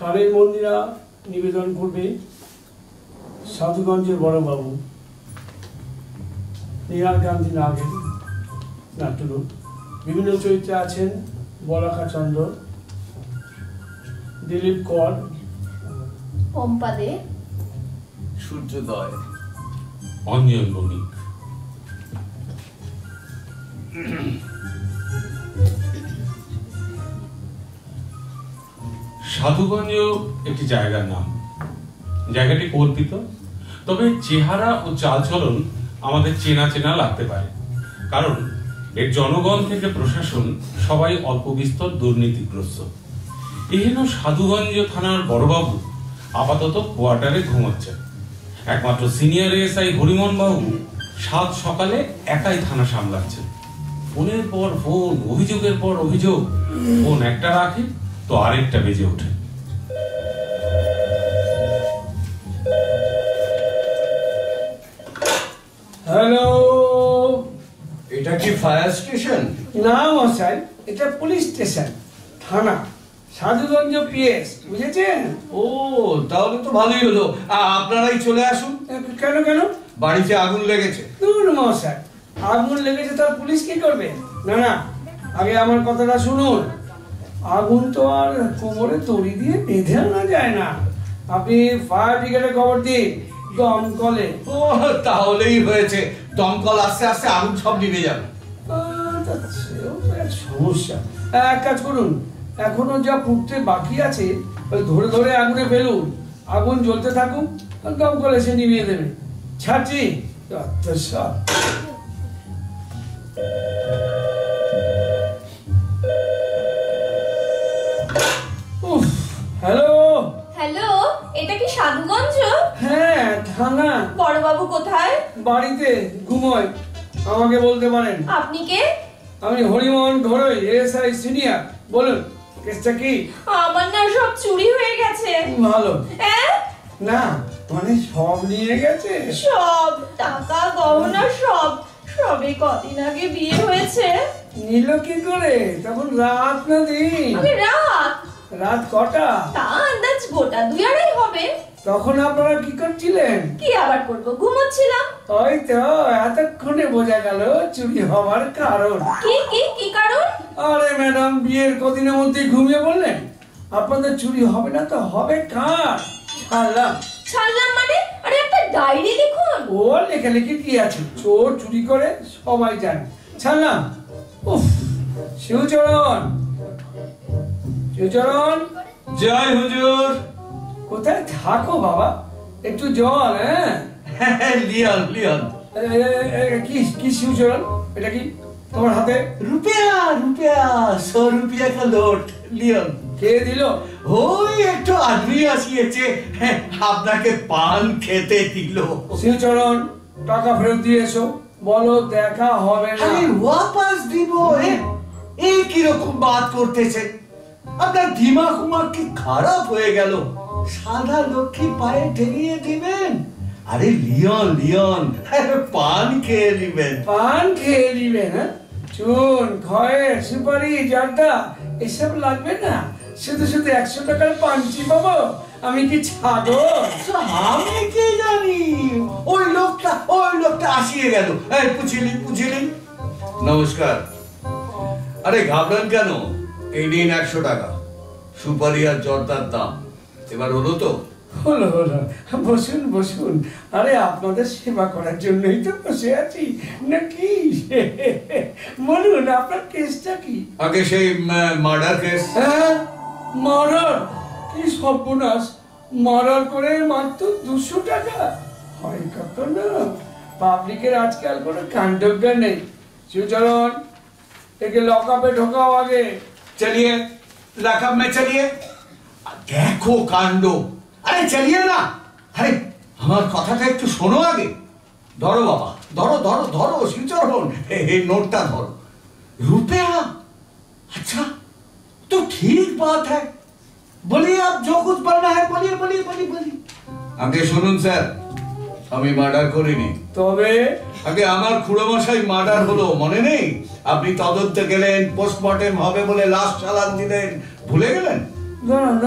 কারের মন্দিরা নিবেদন করবে সাধুগঞ্জের বড়বাবু নিহার গান্ধী নাগের নাট্যরূপ। বিভিন্ন চরিত্রে আছেন বলাকা চন্দ্র, দিলীপ কর, পম্পা দে, সূর্যোদয়, অঞ্জন বণিক। সাধুগঞ্জ একটি জায়গার নাম। জায়গাটি কল্পিত, তবে চেহারা ও চালচলন আমাদের চেনা চেনা লাগতে পারে, কারণ এর জনগণ থেকে প্রশাসন সবাই অল্প বিস্তর দুর্নীতিগ্রস্ত। এহেন সাধুগঞ্জ থানার বড়বাবু আপাতত কোয়ার্টারে ঘুমাচ্ছেন। একমাত্র সিনিয়র এসআই হরিমোহন বাবু সাত সকালে একাই থানা সামলাচ্ছেন। ফোনের পর ফোন, অভিযোগের পর অভিযোগ। ফোন একটা রাখে তো আরেকটা বেজে ওঠে। হ্যালো, এটা কি ফায়ার স্টেশন? না মশাই, এটা পুলিশ স্টেশন, থানা সাধুগঞ্জ পিএস, বুঝেছেন? ও, তাহলে তো ভালোই হলো। আপনারাই চলে আসুন। কেন কেন? বাড়িতে আগুন লেগেছে। দূর মশাই, আগুন লেগেছে তার পুলিশ কি করবে? না না, আগে আমার কথাটা শুনুন। আগুন তো আর কোমরে দড়ি দিয়ে বেঁধে আনা যায় না। আপনি ফায়ার ব্রিগেডে খবর দিন, দমকলে। ও, তাহলেই হয়েছে। দমকল আস্তে আস্তে আগুন সব নিভে যাবে। সেও তো এক সমস্যা। এক কাজ করুন, এখনো যা পুড়তে বাকি আছে ওই ধরে ধরে আগুনে ফেলুন। আগুন জ্বলতে থাকুক, দমকল এসে নিভিয়ে দেবে। ছাড়ছি। হ্যালো হ্যালো, এটা কি সাধুগঞ্জ? হ্যাঁ, থানা। বড়বাবু কোথায়? বাড়িতে ঘুমোয়। আমাকে বলতে পারেন। আপনি কে? আমি হরিমোহন ঘরোই, এসআই সিনিয়র। বলুন, কেসটা কি? আমার না সব চুরি হয়ে গেছে। ভালো হ্যাঁ, না, মানে সব নিয়ে গেছে? সব টাকা গহনা সব। সবে কদিন আগে বিয়ে হয়েছে। নিল কি করে? তখন রাত না দিন? আমি রাত। রাত কটা? তা আন্দাজ গোটা 2-2:30 হবে। তখন আপনারা কি করছিলেন? কি আবার করবো, ঘুমোচ্ছিলাম। ওই তো এতক্ষণে বোঝা গেল চুরি হওয়ার কারণ। কি কি কি কারণ? আরে ম্যাডাম, বিয়ের কদিনের মধ্যে ঘুমিয়ে বললেন আপনাদের চুরি হবে না তো হবে কার? ছাড়লাম। ছাড়লাম মানে? আরে একটা ডায়েরি লিখুন। ও লেখালেখি কি আছে? চোর চুরি করে সবাই জানে। ছাড়লাম। উফ, শিবচরণ, শিবচরণ, জয় হুজুর। কোথায় থাকো বাবা? একটু জল। হ্যাঁ, লিয়ন লিয়ন। কি কি শিবচরণ, এটা কি তোমার হাতে? রুপিয়া রুপিয়া, 100 रुपया का लोट। লিয়ন। কে দিল? ওই একটু আদমি আসিয়েছে, আপনাকে পান খেতে দিল। শিবচরণ, টাকা ফেরত দিয়ে এসো। বলো দেখা হবে না। আরে ওয়াপাস দিব? এই কি রকম বাত করতেছে? আপনার দিমাগ উমাগ কি খারাপ হয়ে গেল? সাদা লক্ষ্মী পায়ে ঠেলিয়ে দিবেন? আরে লিয়ন লিয়ন, পান খেয়ে নিবেন। পান খেয়ে নিবেন? হ্যাঁ, চুন, খয়ের, সুপারি, জার্দা এসব লাগবে না। শুধু শুধু 100 টাকার পাঞ্চি পাবো? আমি কি ছাগল? আমি কি জানি? ওই লোকটা আসিয়ে গেল। পুছিলি। নমস্কার। আরে ঘাবড়ান কেন? এই নিন 100 টাকা। সুপারি আর জর্দার দাম। এবার হলো তো? হলো হলো, বসুন বসুন। আরে আপনাদের সেবা করার জন্যই তো বসে আছি নাকি? বলুন, আপনার কেসটা কি? আগে সেই মার্ডার কেস। হ্যাঁ, মার্ডার? কি সর্বনাশ! মার্ডার করে মাত্র 200 টাকা? হয় কত না! পাবলিকের আজকাল কোনো কাণ্ডজ্ঞান নেই। শিবচরণ, একে লকআপে ঢোকাও আগে। চলিয়ে লকআপ মে চলিয়ে। দেখো কাণ্ড। আরে চলিয়ে না। আরে আমার কথাটা একটু শোনো আগে। ধরো বাবা, ধরো ধরো ধরো শিবচরণ, এই নোটটা ধরো। रुपया? अच्छा, तो ठीक बात है। बोलिए, आप जो कुछ बनना है बोलिए बोलिए बोलिए बोलिए। আগে শুনুন স্যার, আমি মার্ডার করিনি। তবে আগে আমার খুড়োমশাই মার্ডার হলো, মনে নেই? আপনি তদন্তে গেলেন, পোস্টমর্টেম হবে বলে লাশ চালান দিলেন, ভুলে গেলেন? দাঁড়ান দাঁড়ান,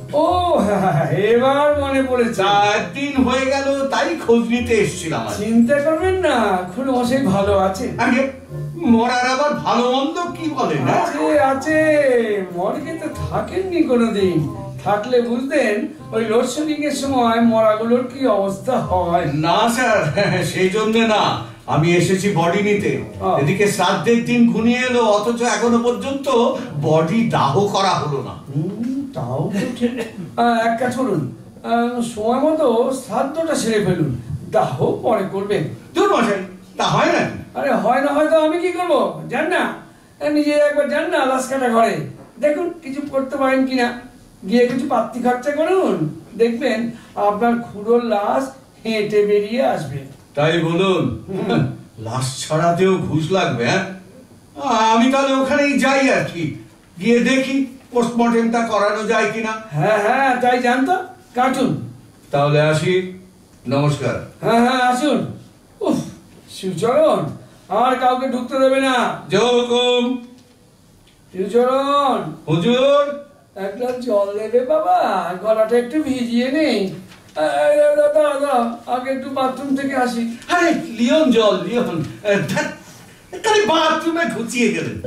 ও হ্যাঁ, এবার মনে পড়েছে। 4 দিন হয়ে গেল, তাই খোঁজ নিতে এসেছিলাম। চিন্তা করবেন না, খুড়ো মশাই ভালো আছে। আগে মরার আবার ভালো মন্দ কি বলে না? আছে আছে, মর্গে তো থাকেননি কোনোদিন, থাকলে বুঝতেন ওই লোডশেডিং এর সময় মরাগুলোর কি অবস্থা হয়। না স্যার, সেই জন্য না, আমি এসেছি বডি নিতে। এদিকে শ্রাদ্ধের দিন ঘনিয়ে এলো, অথচ এখনো পর্যন্ত বডি দাহ করা হলো না। তাও তো ঠিক। এক কাজ করুন, সময় মতো শ্রাদ্ধটা সেরে ফেলুন, দাহ পরে করবেন। দূর মশাই, তা হয় না? আরে হয় না হয়তো আমি কি করবো, যান না, নিজে একবার যান না লাশ কাটা ঘরে, দেখুন কিছু করতে পারেন কিনা, গিয়ে কিছু পাত্তি খরচা করুন, দেখবেন আপনার খুড়োর লাশ হেঁটে বেরিয়ে আসবে। তাই বলুন, লাশ ছাড়াতেও ঘুষ লাগবে? হ্যাঁ, আমি তাহলে ওখানেই যাই আর কি, গিয়ে দেখি পোস্টমর্টেমটা করানো যায় কিনা। হ্যাঁ হ্যাঁ, তাই যান তো, কাটুন। তাহলে আসি, নমস্কার। হ্যাঁ হ্যাঁ, আসুন। উফ, শিবচরণ আর কাউকে ঢুকতে দেবে না। যেরকম। শিবচরণ, হুজুর। এক গ্লাস জল দেবে বাবা, গলাটা একটু ভিজিয়ে নেই। দাদা, আগে একটু বাথরুম থেকে আসি। আরে লিওন জল, লিওন। খালি বাথরুমে ঘুচিয়ে গেলেন।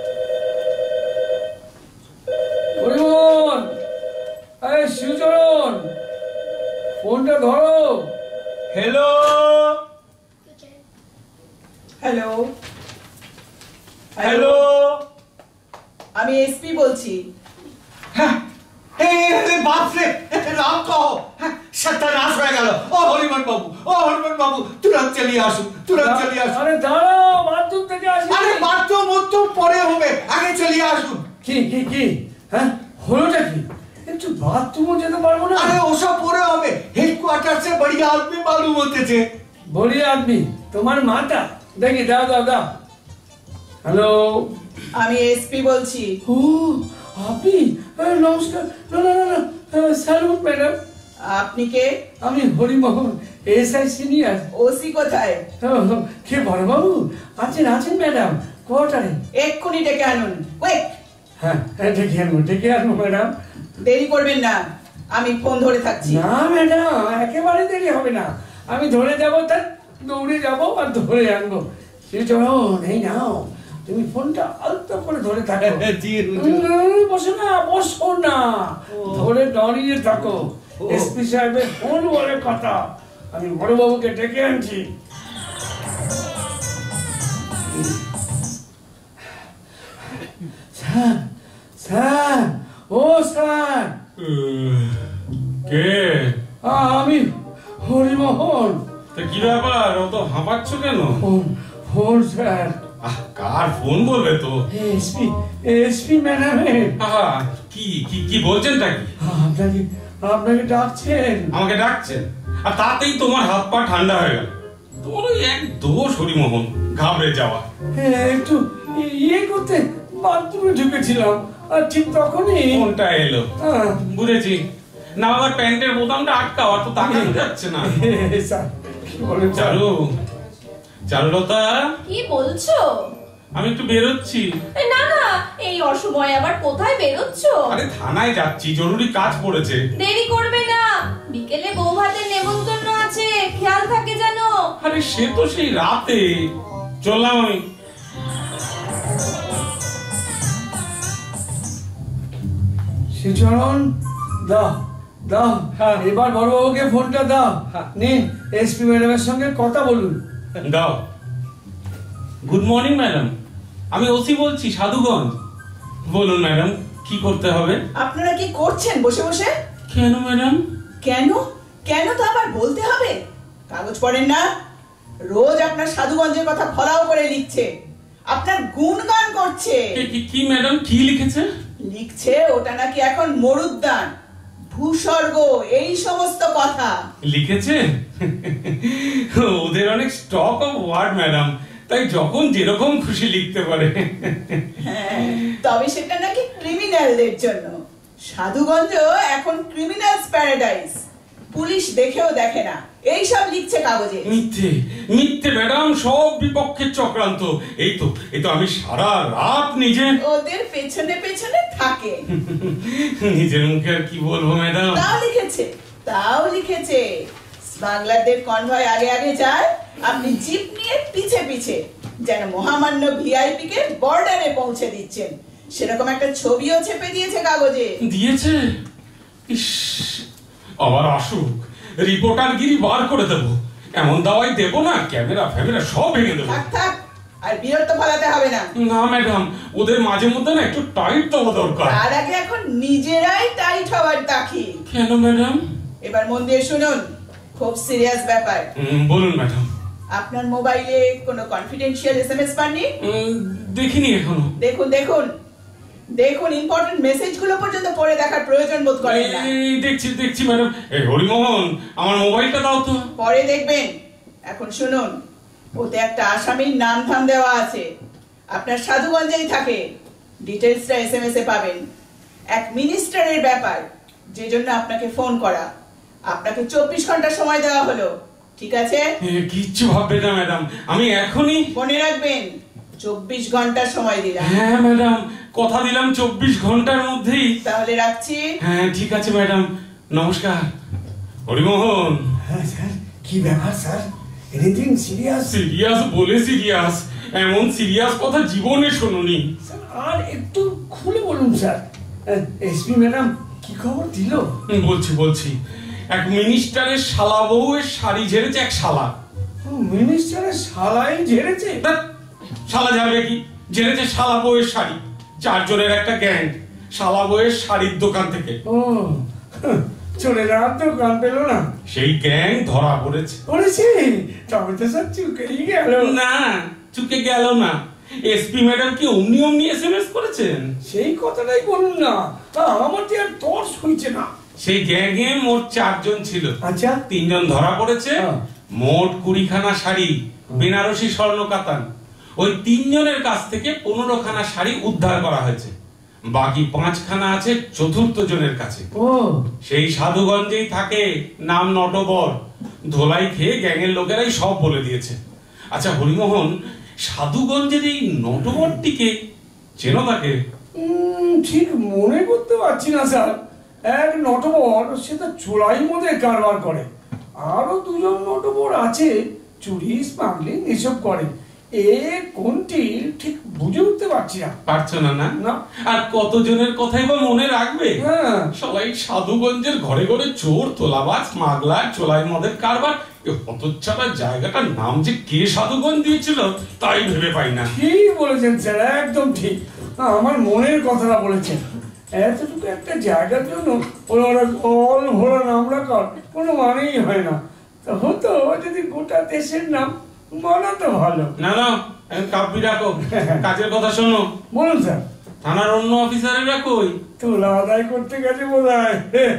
হরিমোহন, এই শিবচরণ, ফোনটা ধরো। হ্যালো। Hello hello. আমি এসপি বলছি। হ্যাঁ, বাপরে, রাম কहो। সত্যানাশ হয়ে গেল। ও হরিমন বাবু, ও হরিমন বাবু, তুরন্ত চলিয়ে আসুন, তুরন্ত চলিয়ে আসুন। আরে দাঁড়াও, বাথরুম থেকে আসি। আরে বাথরুম তো পরে হবে, আগে চলিয়ে আসুন। কি কি কি, হ্যাঁ হলোটা কি? একটু বাথরুমও যেতে পারবো না? আরে ওসব পরে হবে, হেডকোয়ার্টার সে বড়িয়া আদমি মালুম হতেছে। বড়িয়া আদমি তোমার মাটা? দেখি, দাও দাও দাও। হ্যালো, আমি এসপি বলছি। ও আপনি? নমস্কার। না না না না, স্যালুট ম্যাডাম। আপনি কে? আমি হরিমোহন, এসআই সিনিয়র। ওসি কোথায়? কে বড় বাবু? আছেন আছেন ম্যাডাম, কোয়ার্টারে। এক্ষুনি ডেকে আনুন, কুইক। হ্যাঁ হ্যাঁ, ডেকে আনবো ম্যাডাম। দেরি করবেন না, আমি ফোন ধরে থাকছি। না ম্যাডাম, একেবারে দেরি হবে না, আমি ধরে যাবো, তার দৌড়ে যাবো আর ধরে আনবো। চরণ, এই নাও, তুমি ফোনটা আলতো করে ধরে থাকো। বসো না, বসো না, ধরে দাঁড়িয়ে থাকো। এসপি সাহেবের ফোন বলে কথা, আমি বড়বাবুকে ডেকে আনছি। স্যার, স্যার, ও স্যার। কে? আমি হরিমোহন। তা কি ব্যাপার, অত হাঁপাচ্ছ কেন? Phone sir. কার ফোন বলবে তো? এসপি, এসপি ম্যাডামের। কি কি কি বলছেনটা কি? আপনাকে আপনাকে ডাকছেন। আমাকে ডাকছেন? আর তাতেই তোমার হাত পা ঠান্ডা হয়ে গেল? তোমার ওই এক দোষ হরিমোহন, ঘাবড়ে যাওয়া। একটু ইয়ে করতে বাথরুমে ঢুকেছিলাম, আর ঠিক তখনই ফোনটা এলো। বুঝেছি, না আবার প্যান্টের বোতামটা আটকাও, আর তো তাকানো যাচ্ছে না। স্যার, বলেন স্যার। চারু, চারুলতা, কি বলছো? আমি একটু বেরোচ্ছি। না না, এই অসময়ে আবার কোথায় বেরোচ্ছো? আরে থানায় যাচ্ছি, জরুরি কাজ পড়েছে। দেরি করবে না, বিকেলে বউ ভাতের নেমন্তন্ন আছে, খেয়াল থাকে যেন। আরে সে তো সেই রাতে। চললাম আমি। শ্রীচরণ, দাও দাও, এবার বড়বাবুকে ফোনটা দাও। নিন, এসপি ম্যাডামের সঙ্গে কথা বলুন। দাও। গুড মর্নিং ম্যাডাম, আমি ওসি বলছি, সাধুগঞ্জ। বলুন ম্যাডাম, কি করতে হবে? আপনারা কি করছেন বসে বসে? কেন ম্যাডাম? কেন কেন তো আবার বলতে হবে? কাগজ পড়েন না? রোজ আপনার সাধুগঞ্জের কথা ফলাও করে লিখছে, আপনার গুণগান করছে। কি ম্যাডাম, কি লিখেছে? লিখছে ওটা নাকি এখন মরুদ্যান, ভূস্বর্গ, এই সমস্ত কথা লিখেছে। ওদের অনেক স্টক অফ ওয়ার্ড ম্যাডাম, তাই যখন যেরকম খুশি লিখতে পারে। হ্যাঁ, তবে সেটা নাকি ক্রিমিনালদের জন্য। সাধুগঞ্জ এখন ক্রিমিনালস প্যারাডাইস। পুলিশ দেখেও দেখে না, এই সব লিখছে কাগজে। মিথ্যে মিথ্যে ম্যাডাম, সব বিপক্ষের চক্রান্ত। এই তো আমি সারা রাত নিজে ওদের পেছনে পেছনে থাকে। নিজের মুখে আর কি বলবো ম্যাডাম। তাও লিখেছে বাংলাদেশ কনভয় আগে আগে যায়, আপনি জিপ নিয়ে পিছে পিছে, যেন মহামান্য ভিআইপি কে বর্ডারে পৌঁছে দিচ্ছেন। সেরকম একটা ছবিও ছেপে দিয়েছে কাগজে। দিয়েছে? ইস, আবার আসুক, রিপোর্টারগিরি বার করে দেবো। এমন দাওয়াই দেবো না, ক্যামেরা ফ্যামেরা সব ভেঙে দেবো। থাক, আর বিরক্ত ফলাতে হবে না। না ম্যাডাম, ওদের মাঝে মধ্যে না একটু টাইট দেওয়া দরকার। তার আগে এখন নিজেরাই টাইট হওয়ার দাখি। কেন ম্যাডাম? এবার মন দিয়ে শুনুন, খুব সিরিয়াস ব্যাপার। বলুন ম্যাডাম। আপনার মোবাইলে কোনো কনফিডেন্সিয়াল এসএমএস পাননি? দেখিনি এখনো। দেখুন ইম্পর্টেন্ট মেসেজগুলো পর্যন্ত পড়ে দেখার প্রয়োজন বোধ করেন না। দেখছি ম্যাডাম। এই হরিমোহন, আমার মোবাইলটা দাও তো। পরে দেখবেন, এখন শুনুন। ওতে একটা আসামির নাম ধাম দেওয়া আছে, আপনার সাধুগঞ্জেই থাকে। ডিটেইলসটা এসএমএস এ পাবেন। এক মিনিস্টারের ব্যাপার, যে জন্য আপনাকে ফোন করা। আপনাকে 24 ঘন্টা সময় দেওয়া হলো, ঠিক আছে? কিচ্ছু ভাববে না ম্যাডাম, আমি এখনই। মনে রাখবেন, 24 ঘন্টা সময় দিলাম। হ্যাঁ ম্যাডাম, কথা দিলাম 24 ঘন্টার মধ্যেই। তাহলে রাখছি। হ্যাঁ ঠিক আছে ম্যাডাম, নমস্কার। হরিমোহন। হ্যাঁ স্যার, কি ব্যাপার স্যার? Anything serious? সিরিয়াস বলে সিরিয়াস, এমন সিরিয়াস কথা জীবনে শুনুনি। স্যার আর একটু খুলে বলুন স্যার। এসপি ম্যাডাম কি খবর দিল? বলছি। এক মিনিস্টারের শালা বউয়ের শাড়ি ঝেড়েছে এক শালা। মিনিস্টারের শালাই ঝেড়েছে? শালা ঝাড়বে কি, ঝেড়েছে শালা বউয়ের শাড়ি। 4 জনের একটা গ্যাং, শালা বউয়ের শাড়ির দোকান থেকে। ও, চোরেরা দোকান পেল না, সেই গ্যাং ধরা পড়েছে। তবে তো স্যার চুকেই গেল। না, চুকে গেল না। এসপি ম্যাডাম কি অমনি এসএমএস করেছেন? সেই কথাটাই বলুন না, আমার তো আর তর্স হইছে না। সেই গ্যাংয়ে মোট 4 জন ছিল। আচ্ছা, 3 জন ধরা পড়েছে। মোট 20 খানা শাড়ি, বেনারসি স্বর্ণ কাতান। ওই 3 জনের কাছ থেকে 15 খানা শাড়ি উদ্ধার করা হয়েছে। বাকি 5 খানা আছে 4র্থ জনের কাছে। সেই সাধুগঞ্জেই থাকে, নাম নটবর। ধোলাই খেয়ে গ্যাংয়ের লোকেরাই সব বলে দিয়েছে। আচ্ছা হরিমোহন, সাধুগঞ্জের এই নটবরটিকে চেনো তাকে? ঠিক মনে করতে পারছি না স্যার। এক নটবর, সে তো চোলাই মধ্যে কারবার করে। আরো 2 জন নটবর আছে, চুরি স্মাগলিং এসব করে। কোনটি ঠিক বুঝে উঠতে পারছি না। পারছো না? না। আর কতজনের কথাই বা মনে রাখবে? সবাই সাধুগঞ্জের ঘরে ঘরে চোর, তোলাবাজ, মাগলা, চোলাই মদের কারবার। হতচ্ছাড়া জায়গাটার নাম যে কে সাধুগঞ্জ দিয়েছিল তাই ভেবে পাই না। ঠিক বলেছেন স্যার, একদম ঠিক। আমার মনের কথাটা বলেছেন। এতটুকু একটা জায়গার জন্য ওরা কল ভোলা নাম রাখার কোনো মানেই হয় না। হতো যদি গোটা দেশের নাম বানাতো ভালো। না, কাব্যি রাখো, কাজের কথা শোনো। বলুন স্যার। থানার অন্য অফিসারেরা কই? তোলা আদায় করতে গেছে বোধহয়।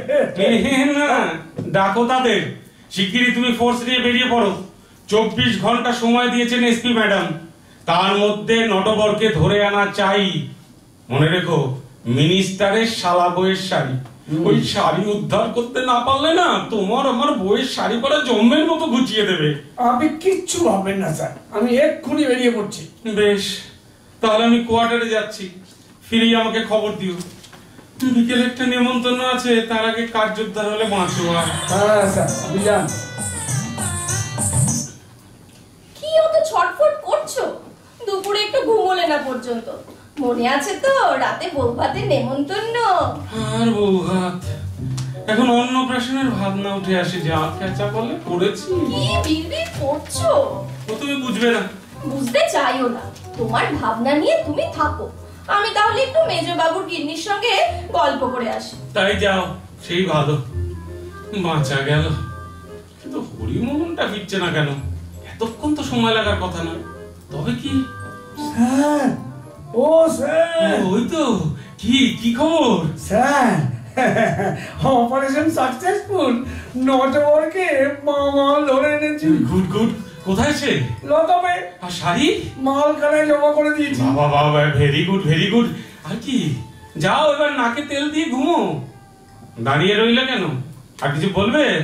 না, ডাকো তাদের। শিগগিরই তুমি ফোর্স নিয়ে বেরিয়ে পড়ো। 24 ঘন্টা সময় দিয়েছেন এসপি ম্যাডাম, তার মধ্যে নটবরকে ধরে আনা চাই। মনে রেখো, মিনিস্টারের শালা বউয়ের শাড়ি। ওই শাড়ি উদ্ধার করতে না পারলে না, তোমার আমার বউয়ের শাড়ি পরা জম্মের মতো গুছিয়ে দেবে। আপনি কিচ্ছু ভাববেন না স্যার, আমি এক্ষুনি বেরিয়ে পড়ছি। বেশ, তাহলে আমি কোয়ার্টারে যাচ্ছি। ফিরেই আমাকে খবর দিও। বিকেলে একটা নেমন্তন্ন আছে, তার আগে কার্য উদ্ধার হলে বাঁচো। হ্যাঁ স্যার, আপনি যান। কি অত ছটফট করছো? দুপুরে একটু ঘুমোলে না পর্যন্ত। মনে আছে তো রাতে বউ ভাতের নেমন্তন্ন? আর বউ ভাত, এখন অন্নপ্রাশনের ভাবনা উঠে আসে। যে আচ্ছা বলে পড়েছি। কি বিড়বিড় করছো? ও তুমি বুঝবে না। বুঝতে চাইও না, তোমার ভাবনা নিয়ে তুমি থাকো। আমি তাহলে একটু মেজবাবুর গিন্নির সঙ্গে গল্প করে আসি। তাই যাও, সেই ভালো। বাঁচা গেল। কিন্তু হরিমোহনটা ফিরছে না কেন? এতক্ষণ তো সময় লাগার কথা নয়। তবে কি? স্যার, ও স্যার, ওই তো। কি খবর স্যার? Operation successful. নটবরকে মামা ধরে এনেছি। গুড। কোথায় সে? লতামে। আর শাড়ি? মালখানায় জমা করে দিয়েছি। বাবা, ভেরি গুড। আর কি? যাও এবার নাকে তেল দিয়ে ঘুমো। দাঁড়িয়ে রইলে কেন? আর কিছু বলবে?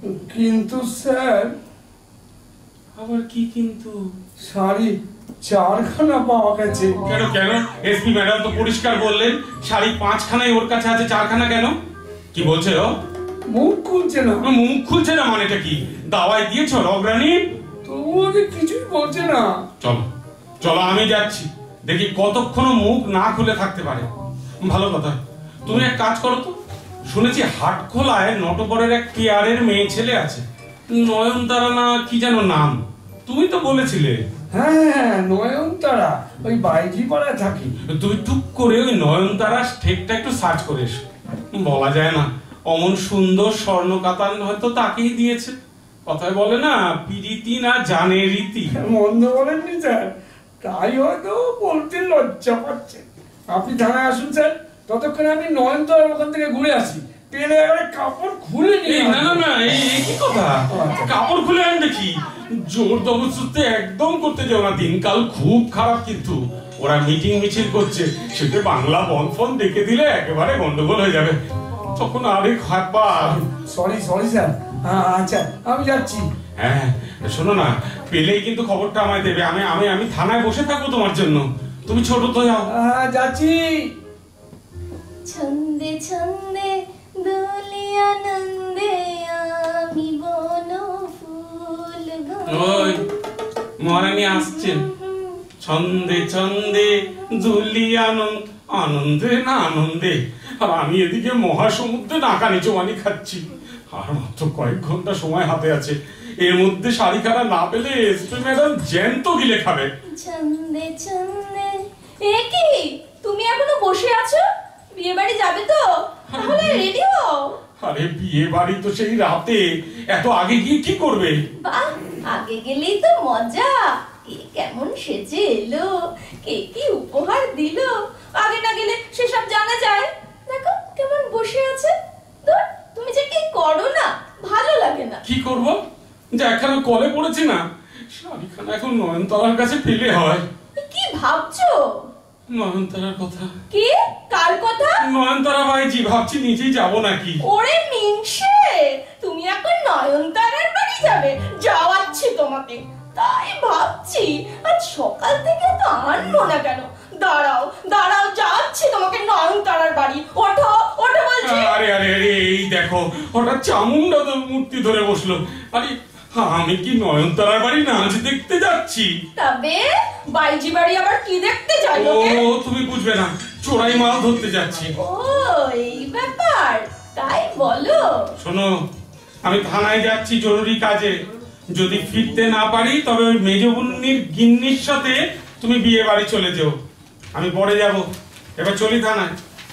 কিন্তু স্যার, আবার কি কিন্তু? শাড়ি 4খানা পাওয়া গেছে। কেন কেন? এসপি ম্যাডাম তো পরিষ্কার বললেন শাড়ি 5খানাই ওর কাছে আছে, 4খানা কেন? কি বলছে ও? মুখ খুলছে না। মুখ খুলছে না মানেটা কি? দাওয়াই দিয়েছো রগরানি? তবুও যে কিছুই বলছে না। চলো চলো, আমি যাচ্ছি, দেখি কতক্ষণ মুখ না খুলে থাকতে পারে। ভালো কথা, তুমি এক কাজ করো তো, শুনেছি হাটখোলায় নটবরের এক কেয়ারের মেয়ে ছেলে আছে, নয়নতারা না কি যেন নাম, তুমি তো বলেছিলে। হ্যাঁ, নয়নতারা, ওই বাইজি পাড়ায় থাকি। তুই টুক করে ওই নয়নতারা ঠেকটা একটু সার্চ করে এসো। বলা যায় না, অমন সুন্দর স্বর্ণ কাতান হয়তো তাকেই দিয়েছে। কথায় বলে না, পিরিতি না জানে রীতি। মন্দ বলেননি স্যার, তাই হয়তো বলতে লজ্জা পাচ্ছে। আপনি থানায় আসুন স্যার, ততক্ষণে আমি নয়নতারার ওখান থেকে ঘুরে আসি। পেলে এবারে কাপড় খুলে নিয়ে। না না না, এই কি কথা? কাপড় খুলে আন দেখি। জোর জবরদস্তি একদম করতে যাও না, দিনকাল খুব খারাপ। কিন্তু ওরা মিটিং মিছিল করছে, সেটা বাংলা বন ফন দেখে দিলে একেবারে গন্ডগোল হয়ে যাবে, তখন আরেক হাপা। Sorry sir. আচ্ছা, আমি যাচ্ছি। হ্যাঁ শোনো না, পেলেই কিন্তু খবরটা আমায় দেবে। আমি আমি আমি থানায় বসে থাকবো তোমার জন্য। তুমি ছোট তো যাও। যাচ্ছি। ছন্দে ছন্দে দোলে আনন্দে আমি বন ফুল। ওই মহারানী আসছেন। ছন্দে ছন্দে দুলি আনন্দে না আনন্দে, আর আমি এদিকে মহাসমুদ্রে নাকানি চোবানি খাচ্ছি। আর মাত্র কয়েক ঘন্টা সময় হাতে আছে, এর মধ্যে শাড়ি খানা না পেলে এসপি ম্যাডাম জ্যান্ত গিলে খাবে। ছন্দে ছন্দে। এ কি, তুমি এখনো বসে আছো? বিয়ে বাড়ি যাবে তো? তাহলে রেডি হও। আরে বিয়ে বাড়ি তো সেই রাতে, এত আগে গিয়ে কি করবে? বাহ, আগে গেলেই তো মজা। কে কেমন সেজে এলো, কে কি উপহার দিল, আগে না গেলে সেসব জানা যায়। দেখো কেমন বসে আছে। ধুর, তুমি যে কি করো না, ভালো লাগে না। কি করব? যে এখানে কলে পড়েছি না, শাড়িখানা এখন নয়নতারার কাছে পেলে হয়। কি ভাবছো? নয়নতারার কথা। কি? কার কথা? নয়নতারা ভাইজি, ভাবছি নিজেই যাবো নাকি। ওরে মিনসে, তুমি এখন নয়নতারার বাড়ি যাবে? যাওয়াচ্ছি তোমাকে। তাই ভাবছি আজ সকাল থেকে তো আনলো না কেন। দাঁড়াও দাঁড়াও, যাচ্ছি তোমাকে নয়নতারার বাড়ি। ওঠো ওঠো বলছি। আরে আরে আরে, এই দেখো হঠাৎ চামুন্ডা মূর্তি ধরে বসলো। আরে আমি কি নয়নতারার বাড়ি নাচ দেখতে যাচ্ছি? তবে বাইজি বাড়ি আবার কি দেখতে যাই? ও তুমি বুঝবে না, চোরাই মাল ধরতে যাচ্ছি। ও এই ব্যাপার, তাই বলো। শোনো, আমি থানায় যাচ্ছি জরুরি কাজে। যদি ফিরতে না পারি তবে ওই মেজবুন্নির গিন্নির সাথে তুমি বিয়ে বাড়ি চলে যেও, আমি পরে যাব। এবার চলি থানায়।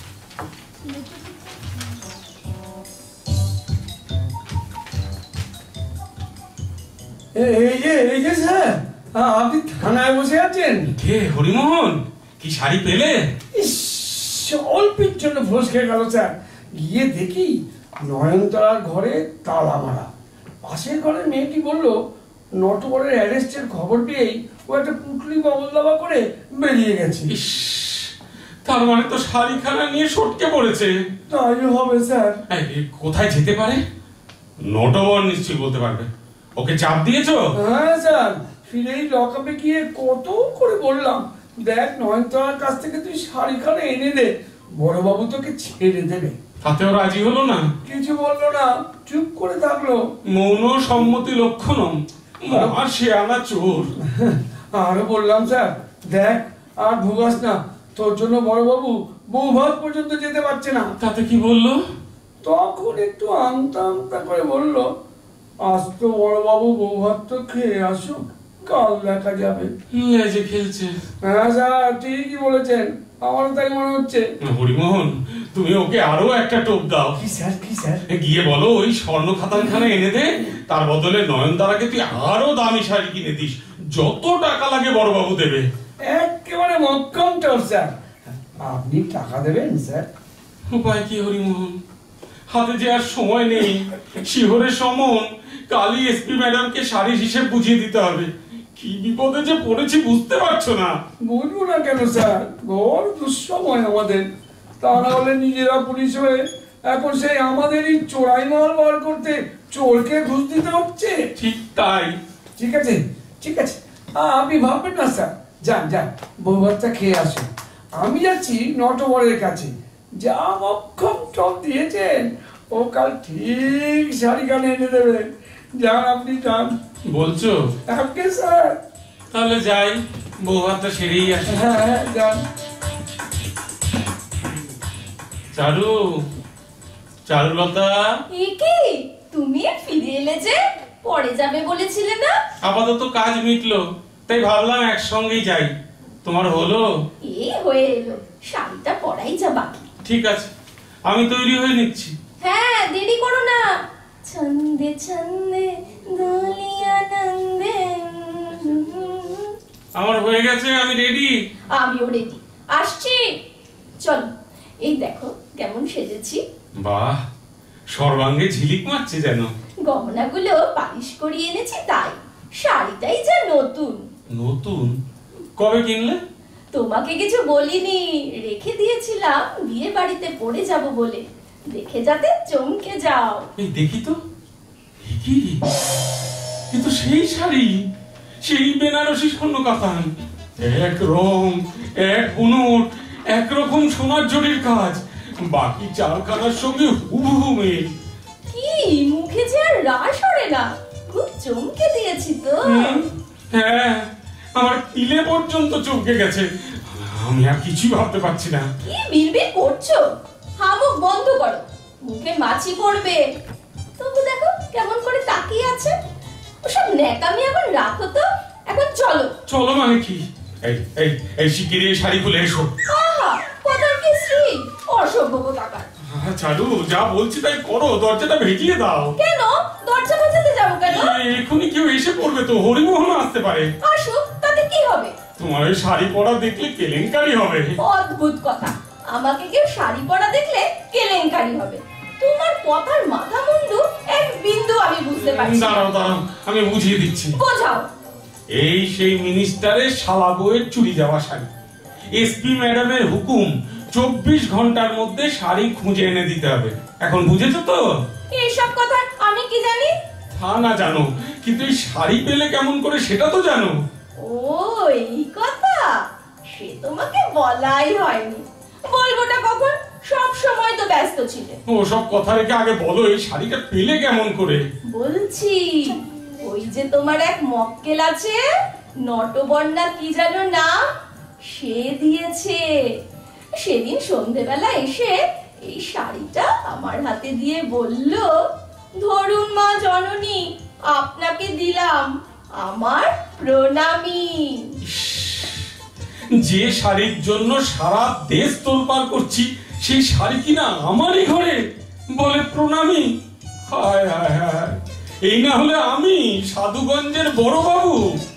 এই যে স্যার, আপনি থানায় বসে আছেন? কে? হরিমোহন, কি শাড়ি পেলে? অল্পের জন্য ফসকে গেল স্যার। গিয়ে দেখি নয়নতারার ঘরে তালা মারা। পাশের ঘরের মেয়েটি বলল নটবরের অ্যারেস্টের খবর পেয়েই ও একটা পুটলি বগল দাবা করে বেরিয়ে গেছে। ইস, তার মানে তো শাড়িখানা নিয়ে সটকে পড়েছে। তাই হবে স্যার। কোথায় যেতে পারে? নটবর নিশ্চয়ই বলতে পারবে। ওকে চাপ দিয়েছো? হ্যাঁ স্যার, ফিরেই লকআপে গিয়ে কত করে বললাম, দেখ নয়নতারার কাছ থেকে তুই শাড়িখানা এনে দে, বড়বাবু তোকে ছেড়ে দেবে। তাতেও রাজি হলো না? কিছু বললো না, চুপ করে থাকলো। মৌন সম্মতি লক্ষণম, মহা শেয়ানা চোর। আরো বললাম স্যার, দেখ আর ভুগাস না, তোর জন্য বড়বাবু বউ ভাত পর্যন্ত যেতে পারছে না। তাতে কি বললো? তখন একটু আমতা আমতা করে বলল, আজ তো বড়বাবু বউ ভাত তো খেয়ে আসুক, কাল দেখা যাবে। লেজে খেলছে। হ্যাঁ স্যার, ঠিকই বলেছেন, আমারও তাই মনে হচ্ছে। হরিমোহন, তুমি ওকে আরো একটা টোপ দাও। কি স্যার? কি স্যার? গিয়ে বলো ওই স্বর্ণ খাতানখানা এনে দে, তার বদলে নয়নতারাকে তুই আরো দামি শাড়ি কিনে দিস, যত টাকা লাগে বড়বাবু দেবে। একেবারে মক্কম টোপ স্যার। আপনি টাকা দেবেন স্যার? উপায় কি হরিমোহন, হাতে যে আর সময় নেই। শিহরের সমন কালই এসপি ম্যাডামকে শাড়ির হিসেব বুঝিয়ে দিতে হবে। কি বিপদে যে পড়েছি বুঝতে পারছো না। বুঝবো না কেন স্যার, বড় দুঃসময় আমাদের। তা না হলে নিজেরা পুলিশ হয়ে এখন সেই আমাদেরই চোরাই মাল বার করতে চোরকে ঘুষ দিতে হচ্ছে। ঠিক তাই। ঠিক আছে ঠিক আছে, আপনি ভাববেন না স্যার, যান যান বউ ভাতটা খেয়ে আসুন। আমি যাচ্ছি নটবরের কাছে, যা মক্ষম টপ দিয়েছেন ও কাল ঠিক শাড়ি গানে এনে দেবে। যান আপনি যান। বলছো? Okay sir. তাহলে যাই, বউ ভাতটা সেরেই আসে। হ্যাঁ হ্যাঁ যান। চারু, চারুলতা, এ কি তুমি ফিরে এলে যে? পরে যাবে বলেছিলে না? আপাতত কাজ মিটলো, তাই ভাবলাম একসঙ্গেই যাই। তোমার হলো? এ হয়ে এলো, শাড়িটা পরাই যা বাকি। ঠিক আছে, আমি তৈরি হয়ে নিচ্ছি। হ্যাঁ দেরি করো না। ছন্দে ছন্দে দোলিয়া নন্দে। আমার হয়ে গেছে, আমি রেডি। আমিও রেডি, আসছি। চলো, এই দেখো কেমন সেজেছি। বাহ, সর্বাঙ্গে ঝিলিক মারছে যেন। গহনাগুলো পালিশ করিয়ে এনেছি তাই। শাড়িটাই যা নতুন। নতুন? কবে কিনলে? তোমাকে কিছু বলিনি, রেখে দিয়েছিলাম বিয়ে বাড়িতে পরে যাব বলে। দেখে যাতে চমকে যাও। এই দেখি তো, এ কি? এ তো সেই শাড়ি, সেই বেনারসি স্বর্ণ কাতান। এক রং, এক বুনট, একরকম সোনার জরির কাজ, বাকি চারখানার সঙ্গে হুবহু মিল। কি মুখে যে আর রাস ওঠে না, খুব চমকে দিয়েছি তো। হ্যাঁ, আমার তিলে পর্যন্ত চমকে গেছে। আমি আর কিছুই ভাবতে পারছি না। কি বিড়বিড় করছো? হামুক বন্ধ করো, মুখে মাছি পড়বে। তবু দেখো কেমন করে তাকিয়ে আছে। ওসব ন্যাকামি এখন রাখো তো, এখন চলো। চলো মানে কি? এই এই এই শিগগিরই এই শাড়ি খুলে এসো। আহা, কোথার কি শ্রী, অসভ্য কোথাকার। চালু, যা বলছি তাই করো, দরজাটা ভেজিয়ে দাও। কেন দরজা বাজাতে যাবো কেন? এখনই কেউ এসে পড়বে তো, হরিমোহন আসতে পারে। আসুক, তাতে কি হবে? তোমার ওই শাড়ি পরা দেখলে কেলেঙ্কারি হবে। অদ্ভুত কথা, আমাকে কেউ শাড়ি পরা দেখলে কেলেঙ্কারি হবে? তোমার কথার মাথা মুন্ডু এক বিন্দু আমি বুঝতে পারছি না। দাঁড়াও দাঁড়াও, আমি বুঝিয়ে দিচ্ছি। বোঝাও। এই সেই মিনিস্টারের শালা বউয়ের চুরি যাওয়া শাড়ি। এসপি ম্যাডামের হুকুম, 24 ঘন্টার মধ্যে শাড়ি খুঁজে এনে দিতে হবে। এখন বুঝেছো তো? এইসব কথা আমি কি জানি? তা না জানো, কিন্তু এই শাড়ি পেলে কেমন করে সেটা তো জানো। ও এই কথা, সে তোমাকে বলাই হয়নি। বলবোটা কখন? সব সময় তো ব্যস্ত ছিলে। ও সব কথা রেখে আগে বলো, এই শাড়িটা পেলে কেমন করে? বলছি, ওই যে তোমার এক মক্কেল আছে, নটবন্যা কি যেন নাম, সে দিয়েছে। সেদিন সন্ধেবেলা এসে এই শাড়িটা আমার হাতে দিয়ে বলল, ধরুন মা জননী, আপনাকে দিলাম, আমার প্রণামী। যে শাড়ির জন্য সারা দেশ তোলপাড় করছি, সেই শাড়ি কিনা আমারই ঘরে বলে প্রণামী। হায় হায় হায়, এই না হলে আমি সাধুগঞ্জের বড় বাবু।